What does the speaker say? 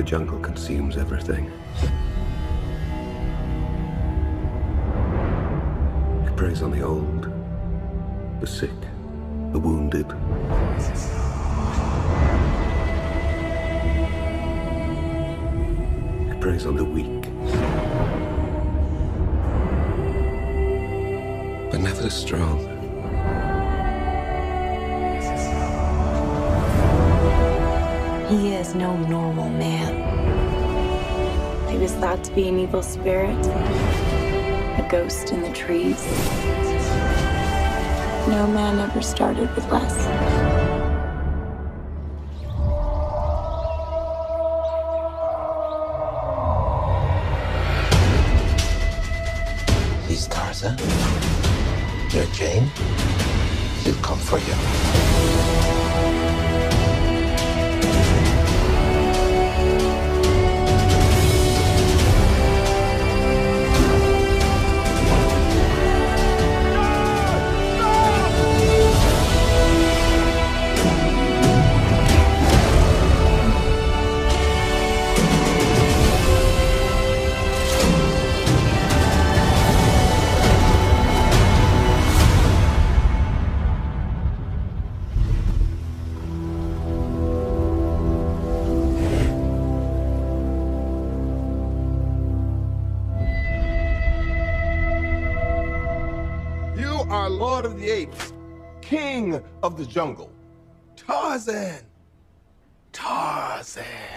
jungle consumes everything. It preys on the old, the sick, the wounded. It preys on the weak. But never the strong. He is no normal man. He was thought to be an evil spirit, a ghost in the trees. No man ever started with less. He's Tarzan. You're Jane. He'll come for you. You are Lord of the Apes, King of the Jungle. Tarzan. Tarzan.